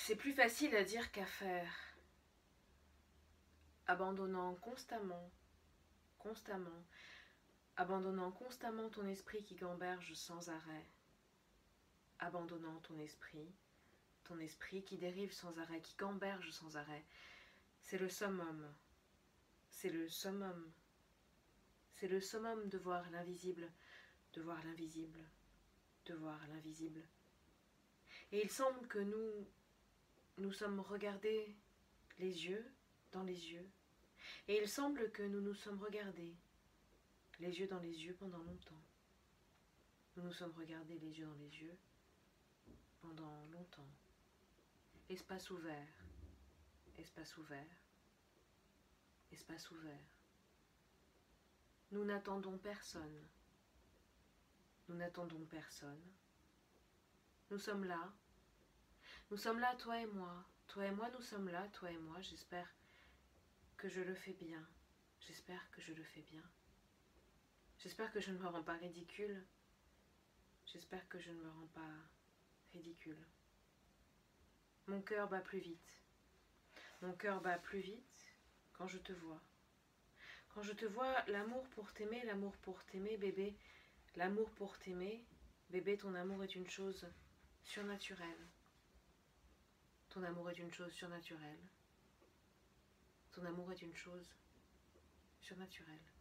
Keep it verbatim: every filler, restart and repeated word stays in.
C'est plus facile à dire qu'à faire, abandonnant constamment, constamment, abandonnant constamment ton esprit qui gamberge sans arrêt, abandonnant ton esprit, ton esprit qui dérive sans arrêt, qui gamberge sans arrêt. C'est le summum, c'est le summum, c'est le summum de voir l'invisible, de voir l'invisible, de voir l'invisible. Et il semble que nous, nous sommes regardés les yeux dans les yeux, et il semble que nous nous sommes regardés les yeux dans les yeux pendant longtemps. Nous nous sommes regardés les yeux dans les yeux pendant longtemps. Espace ouvert, espace ouvert, espace ouvert. Nous n'attendons personne. Nous n'attendons personne. Nous sommes là. Nous sommes là, toi et moi. Toi et moi, nous sommes là, toi et moi. J'espère que je le fais bien. J'espère que je le fais bien. J'espère que je ne me rends pas ridicule. J'espère que je ne me rends pas ridicule. Mon cœur bat plus vite. Mon cœur bat plus vite quand je te vois. Quand je te vois, l'amour pour t'aimer, l'amour pour t'aimer, bébé, l'amour pour t'aimer, bébé, ton amour est une chose surnaturelle. Ton amour est une chose surnaturelle. Ton amour est une chose surnaturelle.